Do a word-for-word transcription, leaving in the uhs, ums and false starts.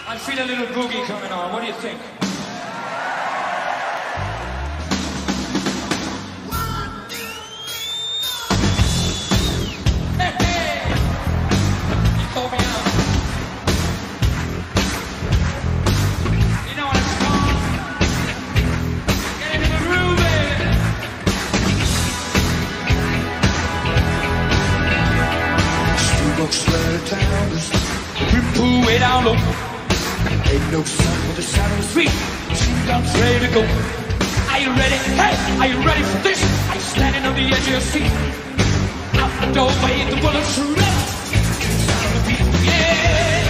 I feel a little boogie coming on. What do you think? Hey, hey! You call me out. You know what it's called? Get into the groove, baby. Shoebox slowed down, poo way down low. Ain't no sun with the sound of the street. Two guns ready to go. Are you ready? Hey, are you ready for this? Are you standing on the edge of your seat? Out the doorway, the bullets shoot up. Sound of the beat, yeah.